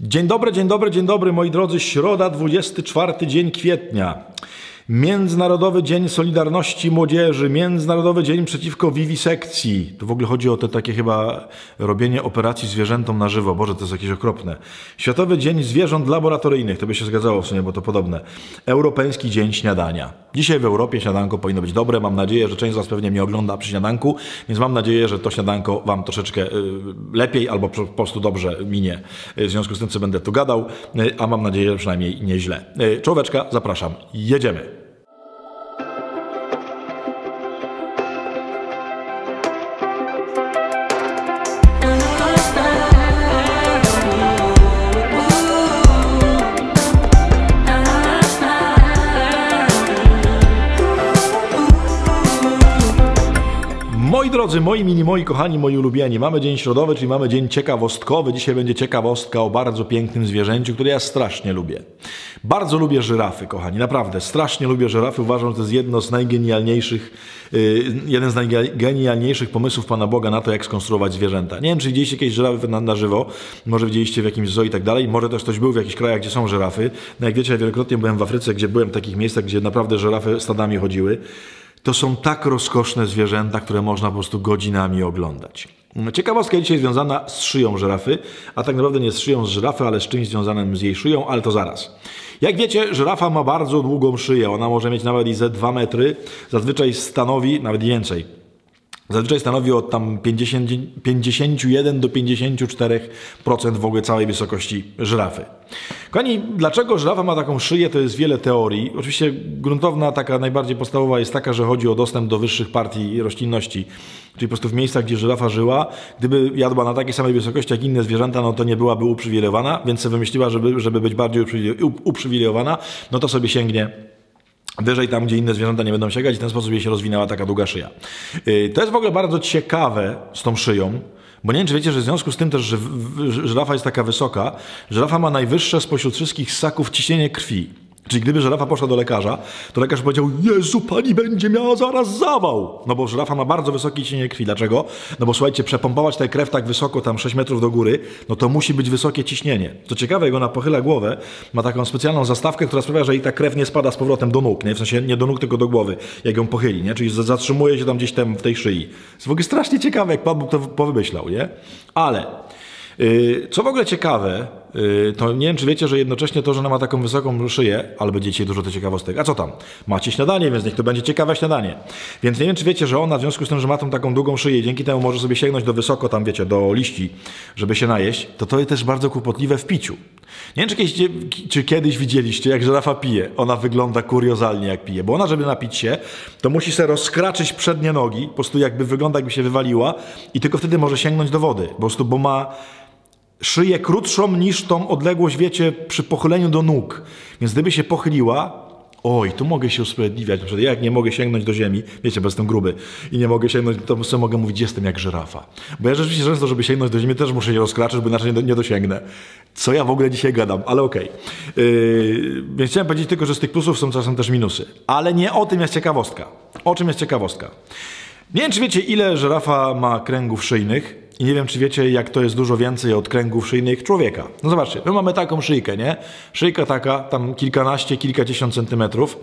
Dzień dobry moi drodzy. Środa, 24 dzień kwietnia. Międzynarodowy Dzień Solidarności Młodzieży, Międzynarodowy Dzień przeciwko wiwisekcji. Tu w ogóle chodzi o te takie chyba robienie operacji zwierzętom na żywo. Boże, to jest jakieś okropne. Światowy Dzień Zwierząt Laboratoryjnych, to by się zgadzało w sumie, bo to podobne. Europejski Dzień Śniadania. Dzisiaj w Europie śniadanko powinno być dobre. Mam nadzieję, że część z Was pewnie mnie ogląda przy śniadanku, więc mam nadzieję, że to śniadanko Wam troszeczkę lepiej albo po prostu dobrze minie. W związku z tym, co będę tu gadał, a mam nadzieję, że przynajmniej nieźle. Czołóweczka, zapraszam. Jedziemy. Moi drodzy, moi mini, moi kochani, moi ulubieni, mamy dzień środowy, czyli mamy dzień ciekawostkowy. Dzisiaj będzie ciekawostka o bardzo pięknym zwierzęciu, które ja strasznie lubię. Bardzo lubię żyrafy, kochani, naprawdę, strasznie lubię żyrafy. Uważam, że to jest jeden z najgenialniejszych pomysłów Pana Boga na to, jak skonstruować zwierzęta. Nie wiem, czy widzieliście jakieś żyrafy na żywo, może widzieliście w jakimś zoo i tak dalej, może też ktoś był w jakichś krajach, gdzie są żyrafy. No jak wiecie, ja wielokrotnie byłem w Afryce, gdzie byłem w takich miejscach, gdzie naprawdę żyrafy stadami chodziły. To są tak rozkoszne zwierzęta, które można po prostu godzinami oglądać. Ciekawostka dzisiaj związana z szyją żyrafy, a tak naprawdę nie z szyją z żyrafy, ale z czymś związanym z jej szyją, ale to zaraz. Jak wiecie, żyrafa ma bardzo długą szyję, ona może mieć nawet i ze 2 metry, zazwyczaj stanowi, nawet więcej. Zazwyczaj stanowi od tam 51 do 54% w ogóle całej wysokości żyrafy. Kochani, dlaczego żyrafa ma taką szyję, to jest wiele teorii. Oczywiście gruntowna, taka najbardziej podstawowa jest taka, że chodzi o dostęp do wyższych partii roślinności. Czyli po prostu w miejscach, gdzie żyrafa żyła, gdyby jadła na takiej samej wysokości jak inne zwierzęta, no to nie byłaby uprzywilejowana, więc sobie wymyśliła, żeby być bardziej uprzywilejowana, no to sobie sięgnie wyżej tam, gdzie inne zwierzęta nie będą sięgać i w ten sposób jej się rozwinęła taka długa szyja. To jest w ogóle bardzo ciekawe z tą szyją, bo nie wiem, czy wiecie, że w związku z tym też, że żyrafa jest taka wysoka, żyrafa ma najwyższe spośród wszystkich ssaków ciśnienie krwi. Czyli gdyby żyrafa poszła do lekarza, to lekarz powiedział: Jezu, pani będzie miała zaraz zawał. No bo żyrafa ma bardzo wysokie ciśnienie krwi. Dlaczego? No bo słuchajcie, przepompować tę krew tak wysoko, tam 6 metrów do góry, no to musi być wysokie ciśnienie. Co ciekawe, jak ona pochyla głowę, ma taką specjalną zastawkę, która sprawia, że jej ta krew nie spada z powrotem do nóg, nie? W sensie nie do nóg, tylko do głowy, jak ją pochyli, nie? Czyli zatrzymuje się tam gdzieś tam w tej szyi. Jest w ogóle strasznie ciekawe, jak Pan Bóg to powymyślał, nie? Ale co w ogóle ciekawe, to nie wiem, czy wiecie, że jednocześnie to, że ona ma taką wysoką szyję, ale będzie dzisiaj dużo tych ciekawostek. A co tam? Macie śniadanie, więc niech to będzie ciekawe śniadanie. Więc nie wiem, czy wiecie, że ona w związku z tym, że ma tą taką długą szyję i dzięki temu może sobie sięgnąć do wysoko, tam wiecie, do liści, żeby się najeść, to jest też bardzo kłopotliwe w piciu. Nie wiem, czy kiedyś widzieliście, jak żyrafa pije. Ona wygląda kuriozalnie, jak pije, bo ona, żeby napić się, to musi sobie rozkraczyć przednie nogi, po prostu jakby wygląda, jakby się wywaliła i tylko wtedy może sięgnąć do wody, po prostu, bo ma szyję krótszą niż tą odległość, wiecie, przy pochyleniu do nóg. Więc gdyby się pochyliła, oj, tu mogę się usprawiedliwiać. Na przykład ja jak nie mogę sięgnąć do ziemi, wiecie, bo jestem gruby i nie mogę sięgnąć, to sobie mogę mówić, jestem jak żyrafa. Bo ja rzeczywiście często, żeby sięgnąć do ziemi, też muszę się rozkraczyć, bo inaczej nie dosięgnę. Co ja w ogóle dzisiaj gadam, ale okej. Więc chciałem powiedzieć tylko, że z tych plusów są czasem też minusy. Ale nie o tym jest ciekawostka. O czym jest ciekawostka? Nie wiem, czy wiecie, ile żyrafa ma kręgów szyjnych. I nie wiem, czy wiecie, jak to jest dużo więcej od kręgów szyjnych człowieka. No zobaczcie, my mamy taką szyjkę, nie? Szyjka taka, tam kilkanaście, kilkadziesiąt centymetrów.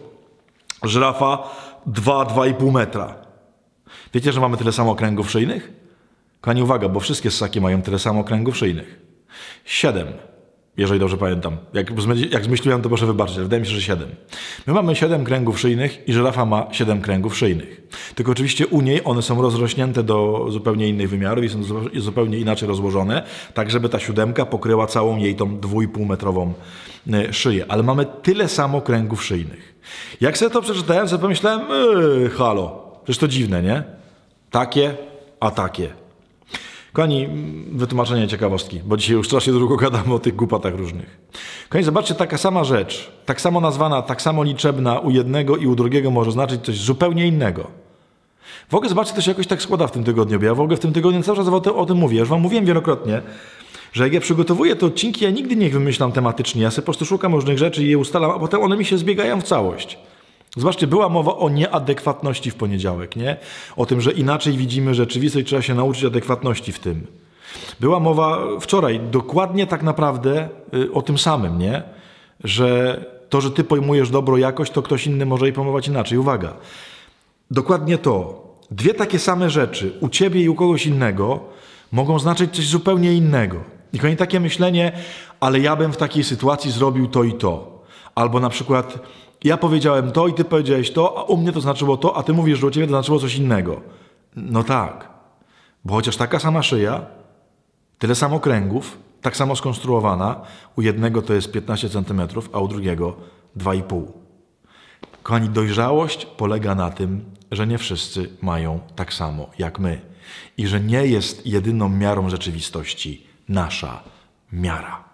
Żyrafa 2,5 metra. Wiecie, że mamy tyle samo kręgów szyjnych? Kochani, uwaga, bo wszystkie ssaki mają tyle samo kręgów szyjnych. 7. Jeżeli dobrze pamiętam. Jak zmyśliłem, to proszę wybaczyć, ale wydaje mi się, że 7. My mamy 7 kręgów szyjnych i żyrafa ma 7 kręgów szyjnych. Tylko oczywiście u niej one są rozrośnięte do zupełnie innych wymiarów i są zupełnie inaczej rozłożone, tak żeby ta 7 pokryła całą jej tą 2,5-metrową szyję. Ale mamy tyle samo kręgów szyjnych. Jak sobie to przeczytałem, sobie pomyślałem, halo, przecież to dziwne, nie? Takie, a takie. Kochani, wytłumaczenie ciekawostki, bo dzisiaj już strasznie długo gadamy o tych głupotach różnych. Kochani, zobaczcie, taka sama rzecz, tak samo nazwana, tak samo liczebna u jednego i u drugiego może znaczyć coś zupełnie innego. W ogóle zobaczcie, to się jakoś tak składa w tym tygodniu, bo ja w ogóle w tym tygodniu cały czas o tym mówię. Ja już wam mówiłem wielokrotnie, że jak ja przygotowuję te odcinki, ja nigdy nie wymyślam tematycznie, ja sobie po prostu szukam różnych rzeczy i je ustalam, a potem one mi się zbiegają w całość. Zobaczcie, była mowa o nieadekwatności w poniedziałek, nie? O tym, że inaczej widzimy rzeczywistość, trzeba się nauczyć adekwatności w tym. Była mowa wczoraj dokładnie tak naprawdę o tym samym, nie? Że to, że ty pojmujesz dobro jakość, to ktoś inny może jej pojmować inaczej. Uwaga, dokładnie to. Dwie takie same rzeczy u ciebie i u kogoś innego mogą znaczyć coś zupełnie innego. I konie takie myślenie, ale ja bym w takiej sytuacji zrobił to i to. Albo na przykład ja powiedziałem to i ty powiedziałeś to, a u mnie to znaczyło to, a ty mówisz, że u ciebie to znaczyło coś innego. No tak, bo chociaż taka sama szyja, tyle samo kręgów, tak samo skonstruowana, u jednego to jest 15 cm, a u drugiego 2,5. Kochani, dojrzałość polega na tym, że nie wszyscy mają tak samo jak my i że nie jest jedyną miarą rzeczywistości nasza miara.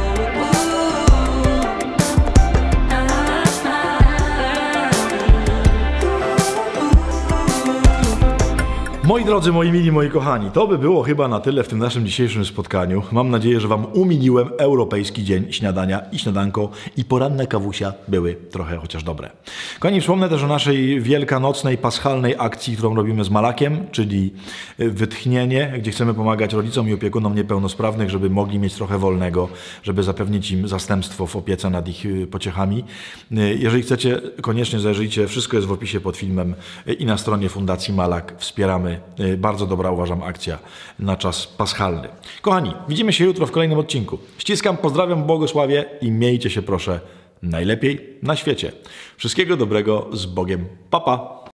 Moi drodzy, moi mili, moi kochani, to by było chyba na tyle w tym naszym dzisiejszym spotkaniu. Mam nadzieję, że wam umiliłem europejski dzień śniadania i śniadanko i poranne kawusia były trochę chociaż dobre. Kochani, wspomnę też o naszej wielkanocnej, paschalnej akcji, którą robimy z Malakiem, czyli wytchnienie, gdzie chcemy pomagać rodzicom i opiekunom niepełnosprawnych, żeby mogli mieć trochę wolnego, żeby zapewnić im zastępstwo w opiece nad ich pociechami. Jeżeli chcecie, koniecznie zajrzyjcie, wszystko jest w opisie pod filmem i na stronie Fundacji Malak. Wspieramy. Bardzo dobra, uważam, akcja na czas paschalny. Kochani, widzimy się jutro w kolejnym odcinku. Ściskam, pozdrawiam, błogosławię i miejcie się proszę najlepiej na świecie. Wszystkiego dobrego, z Bogiem. Pa, pa!